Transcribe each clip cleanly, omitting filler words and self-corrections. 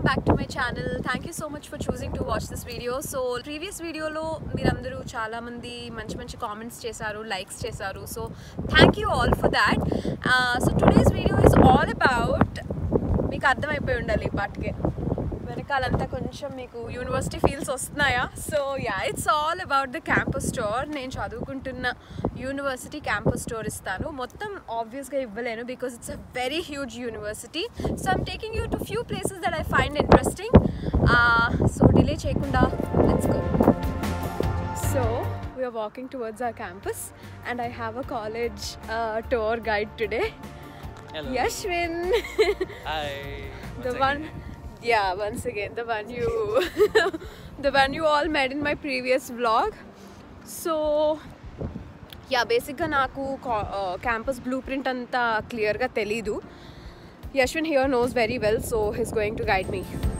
back to my channel. Thank you so much for choosing to watch this video. So previous video lo meerandaru chaala mandi manchi comments chesaru, likes chesaru. So thank you all for that. So today's video is all about meeku ardham ayipoyi undali paatke వెనకాలంతా కొంచెం మీకు university feels వస్తున్నాయా. So yeah, it's all about the campus store. నేను చదువుకుంటున్న university campus store ఇస్తాను. మొత్తం ఆబ్వియస్గా ఇవ్వలేను because it's a very huge university. So I'm taking you to few places that I find interesting. So delay చేయకుండా let's go. So we are walking towards our campus and I have a college tour guide today. Hello. Yashwin. Hi. The one, yeah, once again the one you the one you all met in my previous vlog. So yeah, basically naku campus blueprint anta clear ga telidu. Yashwin here knows very well, so he's going to guide me.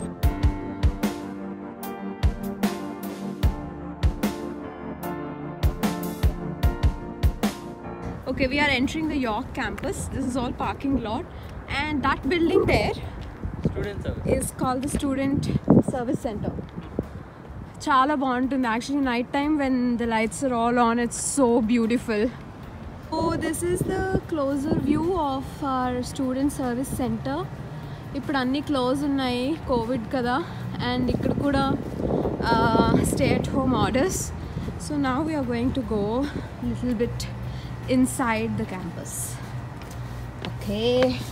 Okay, we are entering the York campus. This is all parking lot, and that building there Student service is called the Student Service Center. Chala baantundi actually. Night time when the lights are all on, it's so beautiful. So this is the closer view of our Student Service Center. ఇప్పుడు అన్నీ close ఉన్నాయి, Covid కదా, and ఇక్కడ కూడా stay at home orders. So now we are going to go little bit inside the campus. Okay,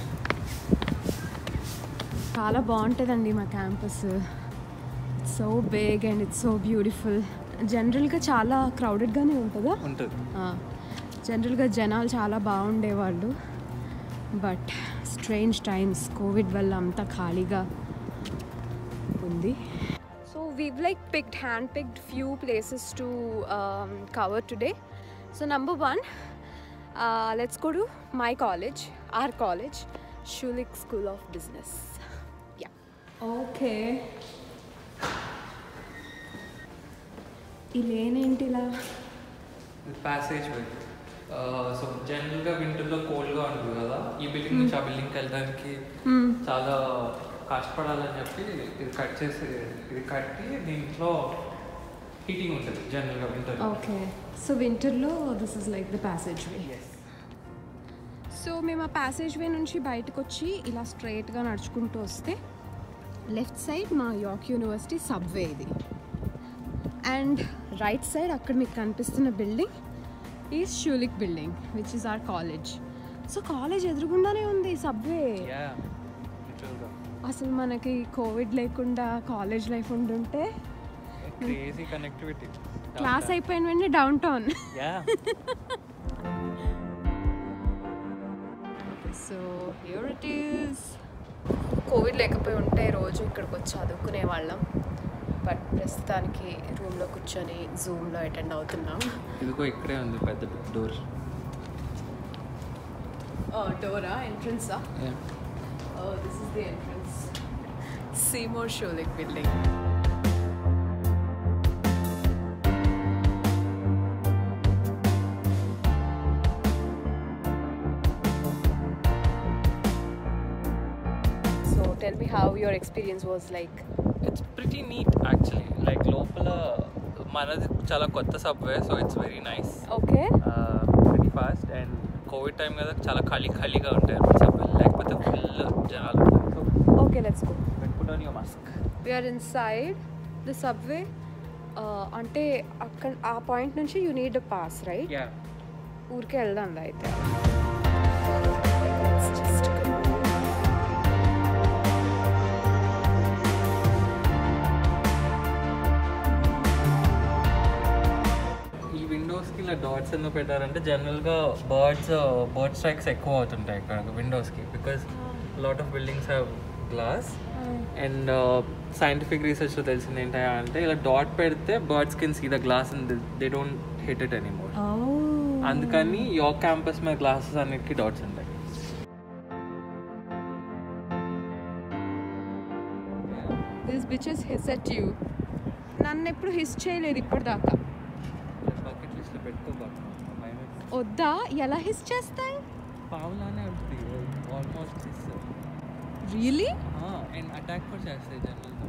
చాలా బాగుంటుందండి మా క్యాంపస్. It's so big and it's so beautiful. జనరల్గా చాలా క్రౌడెడ్గానే ఉంటుందా? ఉంటుంది. జనరల్గా జనాలు చాలా బాగుండేవాళ్ళు, బట్ స్ట్రేంజ్ టైమ్స్ కోవిడ్ వల్ల అంతా ఖాళీగా ఉంది. So we've like hand picked few places to cover today. So number one, let's go to my college, our college, Schulich School of Business. Yeah. Okay. ఇలేనేంటిలా ప్యాసేజ్ వే. సో జనరల్గా వింటర్లో కోల్డ్గా ఉంటుంది కదా, ఈ బిల్డింగ్ నుంచి ఆ బిల్డింగ్కి వెళ్ళడానికి చాలా కష్టపడాలని చెప్పి ఇది కట్టి దీంట్లో హీటింగ్ ఉంటుంది జనరల్గా వింటర్. ఓకే, సో వింటర్లో this is like the passage way. So మేము ఆ ప్యాసేజ్ వే నుంచి బయటకు వచ్చి ఇలా స్ట్రైట్గా నడుచుకుంటూ వస్తే లెఫ్ట్ సైడ్ మా యార్క్ యూనివర్సిటీ సబ్వే ఇది, అండ్ రైట్ సైడ్ అక్కడ మీకు కనిపిస్తున్న building is Schulich building which is our college. So college ఎదురుగుండానే ఉంది సబ్వే. అసలు మనకి కోవిడ్ లేకుండా కాలేజ్ లైఫ్ ఉండుంటే క్రేజీ కనెక్టివిటీ. క్లాస్ అయిపోయిన వెంటనే downtown. So here it is. Covid లేకపోయి ఉంటే రోజు ఇక్కడికి వచ్చి చదువుకునే వాళ్ళం, బట్ ప్రస్తుతానికి రూమ్లో కూర్చొని జూమ్లో అటెండ్ అవుతున్నాం. ఇదిగో ఇక్కడే ఉంది పెద్ద డోర్. డోరా? ఎంట్రన్సా? This is the entrance. Seymour Schulich building. Tell me how your experience was like. It's pretty neat actually. Like లోపల మనది చాలా కొత్త subway, so it's very nice. Okay. Very fast and covid time కదా చాలా ఖాళీగా ఉంటాయి సబ్వే, లేకపోతే full జనాలు ఉంటారు. So okay, let's go. put on your mask. We are inside the subway. అంటే అక్కడ ఆ పాయింట్ నుంచి you need a pass, right? Yeah. ఊరికే వెళ్దాం అయితే. ఇలా డాట్స్ ఎందుకు పెట్టారంటే జనరల్గా బర్డ్ స్ట్రైక్స్ ఎక్కువ అవుతుంటాయి ఇక్కడ విండోస్కి, because lot of buildings have glass. And scientific రీసెర్చ్లో తెలిసింది ఏంటంటే ఇలా డాట్ పెడితే birds can see the glass and they don't hit it anymore. అందుకని యార్క్ క్యాంపస్ మీద గ్లాసెస్ అన్నిటికీ డాట్స్ ఉంటాయి. These bitches hiss at you. నన్ను ఎప్పుడు హిస్ చేయలేదు ఇప్పటిదాకా. వద్దా? ఎలా హిస్ చేస్తాయి? పావులానే ఉంటుంది ఆల్మోస్ట్. Really? అండ్ అటాక్ కూడా చేస్తాయి జనరల్గా.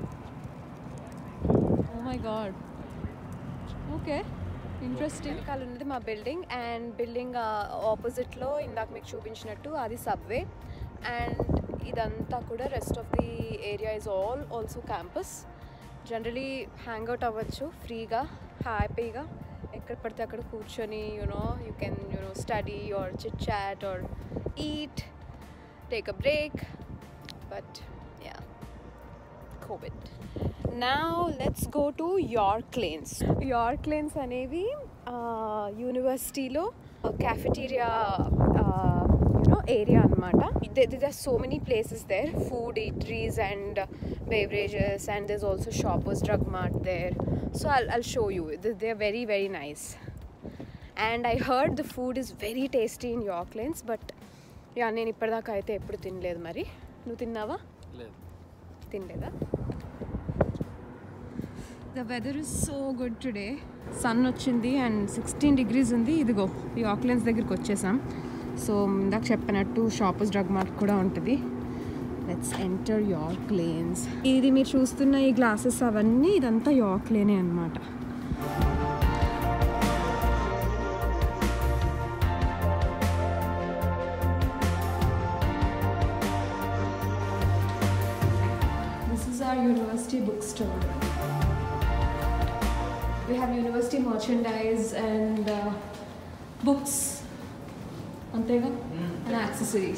Oh my god. Okay. Interesting. కాలు ఉన్నది మా బిల్డింగ్, అండ్ బిల్డింగ్ ఆపోజిట్లో ఇందాక మీకు చూపించినట్టు అది సబ్వే, అండ్ ఇదంతా కూడా rest of the area is also campus. Generally hang out అవ్వచ్చు ఫ్రీగా, హ్యాపీగా, ఎక్కడ పడితే అక్కడ కూర్చొని you can study or chit chat or eat, take a break. But yeah, covid. Now let's go to York Lanes. York Lanes అనేవి యూనివర్సిటీలో cafeteria area అనమాట. There are so many places there, food eateries and beverages, and there's also Shoppers Drug Mart there. So I'll show you. They are very very nice, and I heard the food is very tasty in York Lanes, but yeah నేను ఇప్పటిదాకా అయితే ఎప్పుడు తినలేదు. మరి నువ్వు తిన్నావా? లేదు, తినలేదా? The weather is so good today. Sun వచ్చింది and 16 degrees ఉంది. ఇదిగో York Lanes దగ్గరికి వచ్చేసాం. సో ఇందాక చెప్పినట్టు షాపర్స్ డ్రగ్ మార్ట్ కూడా ఉంటుంది. Let's enter York Lanes. ఇది మీరు చూస్తున్న ఈ గ్లాసెస్ అవన్నీ ఇదంతా York Lane అన్నమాట. This is our university bookstore. We have university merchandise and books, antega, and accessories.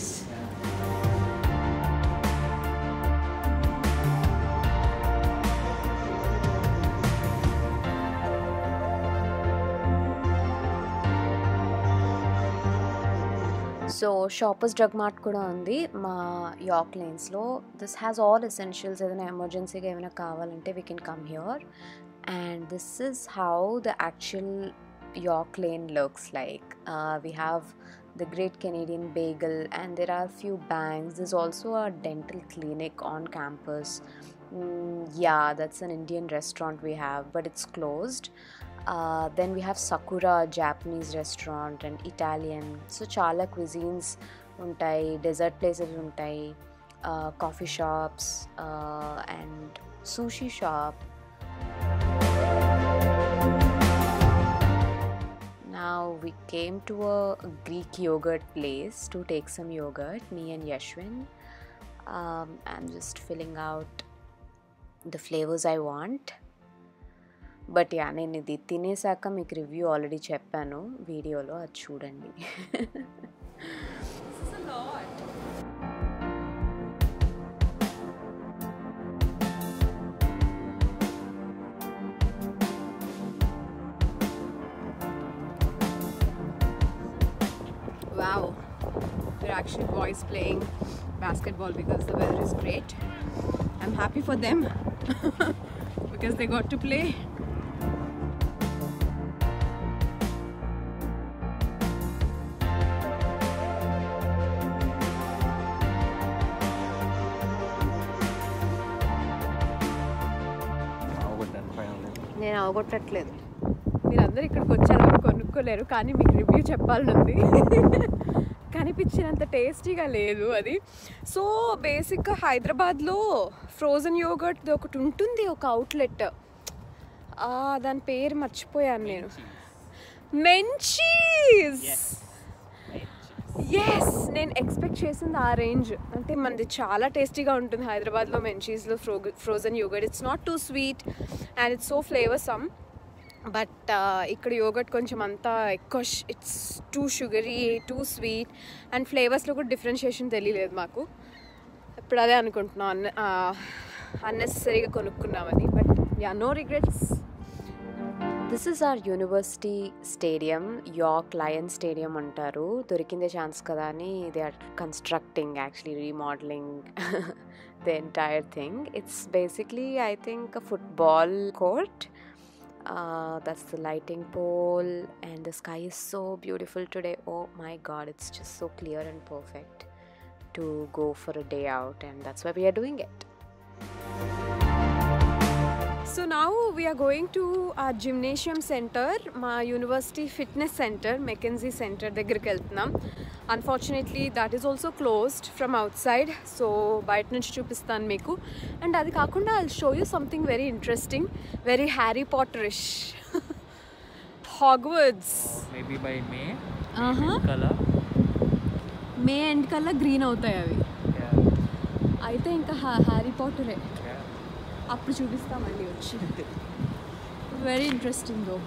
So shoppers drug mart కూడా ఉంది మా York Lanesలో. This has all essentials. ఏదైనా ఎమర్జెన్సీగా ఏమైనా కావాలంటే we can come here. And this is how the actual York Lane looks like. We have the Great Canadian Bagel, and there are few banks. There's also a dental clinic on campus. Yeah, that's an Indian restaurant we have, but it's closed. Then we have Sakura, Japanese restaurant, and Italian. So chala cuisines untai, dessert places untai, coffee shops, and sushi shop. Now we came to a Greek yogurt place to take some yogurt, me and Yashwin. I'm just filling out the flavors I want. But yeah, నేను ఇది తినేసాక మీకు review already చెప్పాను వీడియోలో, అది చూడండి. This is a lot. Wow, there are actually boys playing basketball because the weather is great. I'm happy for them because they got to play. నేను అవగొట్టట్లేదు. మీరందరూ ఇక్కడికి వచ్చారు కొనుక్కోలేరు, కానీ మీకు రివ్యూ చెప్పాలని ఉంది. కనిపించినంత టేస్టీగా లేదు అది. సో బేసిక్గా హైదరాబాద్లో ఫ్రోజన్ యోగర్ట్ ఒకటి ఉంటుంది, ఒక అవుట్లెట్. దాని పేరు మర్చిపోయాను నేను. మెంచీస్. ఎస్, నేను ఎక్స్పెక్ట్ చేసింది ఆ రేంజ్. అంటే మనది చాలా టేస్టీగా ఉంటుంది హైదరాబాద్లో మెంచీస్లో frozen yogurt. It's not too sweet and it's so flavoursome. But ఇక్కడ యోగర్ట్ కొంచెం అంతా ఎక్కువ, it's too sugary, too sweet, and ఫ్లేవర్స్లో కూడా డిఫరెన్షియేషన్ తెలియలేదు మాకు. ఇప్పుడు అదే అనుకుంటున్నాం అన్నెసరీగా కొనుక్కున్నామని. But yeah, no regrets. This is our university stadium, York Lions stadium అంటారు. దొరికిందే ఛాన్స్ కదా అని they are constructing, actually remodelling the entire thing. It's basically I think a football court. That's the lighting pole, and the sky is so beautiful today. Oh my god, it's just so clear and perfect to go for a day out, and that's why we are doing it. So now we are going to our gymnasium center, మా university fitness centre, McKenzie centre దగ్గరికి వెళ్తున్నాం. Unfortunately, that is also closed from outside. So, బయట నుంచి చూపిస్తాను మీకు. And అది కాకుండా I'll show you something very interesting, very Harry Potterish. Hogwarts. Maybe by May. Color. May end కల్లా గ్రీన్ అవుతాయి అవి. అయితే ఇంకా హ్యారీ పాటరే. అప్పుడు చూపిస్తాం మళ్ళీ వచ్చి. Very interesting though.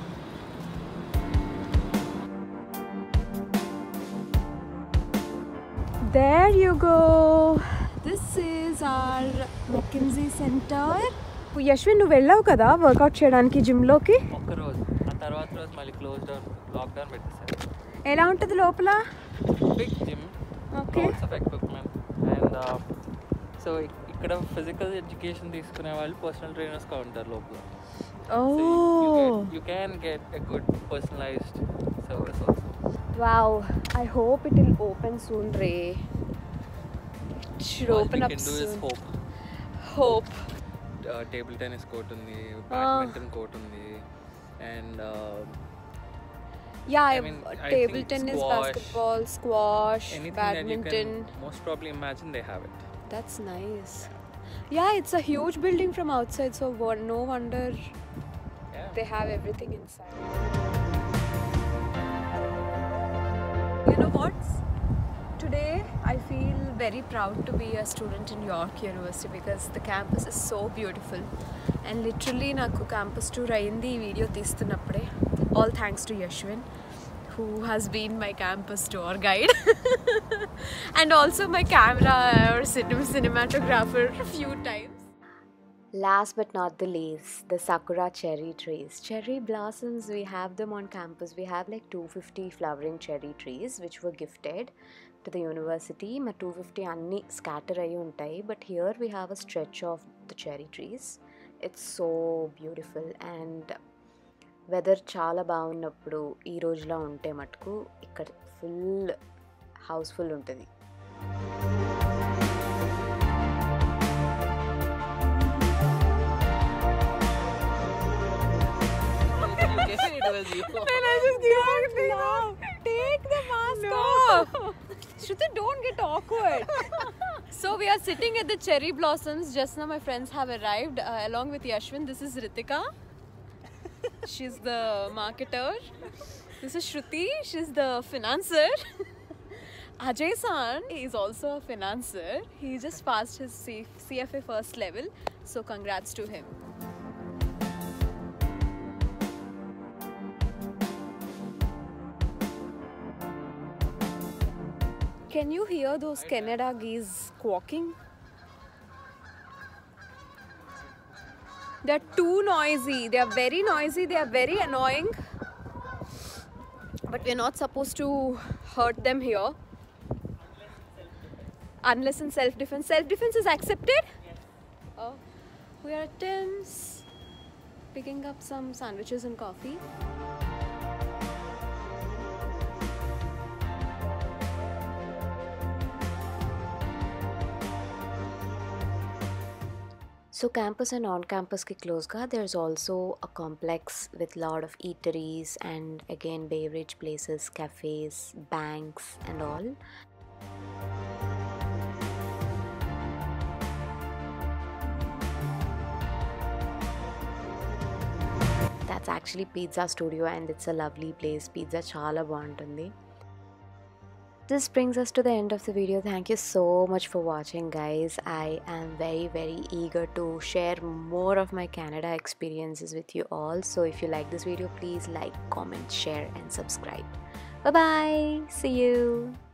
There you go. This is our McKinsey Center. Yashwin నువ్వు వెళ్ళావు కదా వర్కౌట్ చేయడానికి జిమ్లోకి? ఒక్క రోజు, ఆ తర్వాత రోజు మళ్ళీ క్లోజ్ డౌన్, లాక్డౌన్ పెట్టేశారు. ఎలా ఉంటుంది లోపల? Big gym, okay, lots of equipment. And so ఇక్కడ ఫిజికల్ ఎడ్యుకేషన్ తీసుకునే వాళ్ళు పర్సనల్ ట్రైనర్స్గా ఉంటారు లోపల. You can get a good personalized service also. Wow, I hope it will open soon, Ray. It should open up soon. All we can do is hope. Table tennis court undi, badminton court undi, and yeah, I mean, table tennis, basketball, squash, badminton. That you can most probably imagine they have it. That's nice. Yeah, it's a huge building from outside, so no wonder they have everything inside. You know what? Today I feel very proud to be a student in York University because the campus is so beautiful. And literally naku campus tour ayindi ee video teestunnappude. All thanks to Yashwin, who has been my campus tour guide and also my camera or cinematographer a few times. Last but not the least, the Sakura cherry trees. Cherry blossoms, we have them on campus. We have like 250 flowering cherry trees which were gifted to the university. Ma 250 anni scatter ayi untayi, but here we have a stretch of the cherry trees. It's so beautiful and weather చాలా బాగున్నప్పుడు ఈ రోజులా ఉంటే మటుకు ఇక్కడ full house full ఉంటుంది. Take the mask off. Shruti, don't get awkward. So we are sitting at the cherry blossoms. Just now my friends have arrived along with Yashwin. This is Ritika. She's the marketer. This is Shruti. She's the financer. Ajay-san is also a financer. He just passed his CFA first level. So congrats to him. Can you hear those Canada geese squawking? They're too noisy. They are very noisy. They are very annoying. But we're not supposed to hurt them here. Unless in self-defense. Self-defense is accepted? Oh, we are at Tim's picking up some sandwiches and coffee. So campus and on-campus ki close ka, there's also a complex with lot of eateries and again beverage places, cafes, banks and all. That's actually Pizza Studio and it's a lovely place. Pizza chala baguntundi. This brings us to the end of the video. Thank you so much for watching, guys. I am very eager to share more of my Canada experiences with you all. So if you like this video, please like, comment, share and subscribe. Bye bye. See you.